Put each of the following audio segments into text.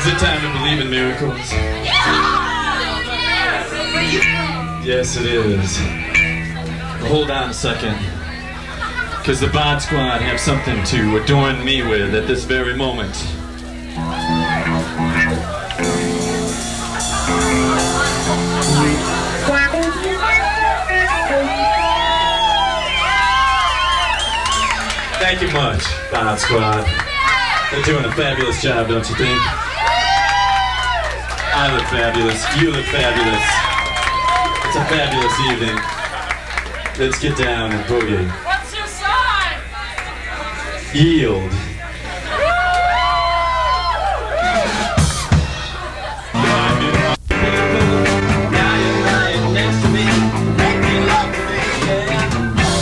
Is it time to believe in miracles? Yes, it is. Well, hold on a second, because the Bod Squad have something to adorn me with at this very moment. Thank you much, Bod Squad. They're doing a fabulous job, don't you think? I look fabulous. You look fabulous. It's a fabulous evening. Let's get down and boogie. What's your sign? Yield. Now you're lying next to me, making love to me, yeah.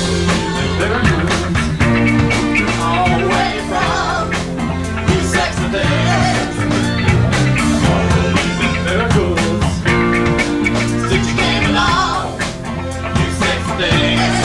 All away from you sexy things. Miracles. Since you came along, you sexy things.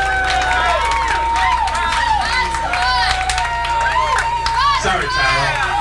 Sorry, Tyler.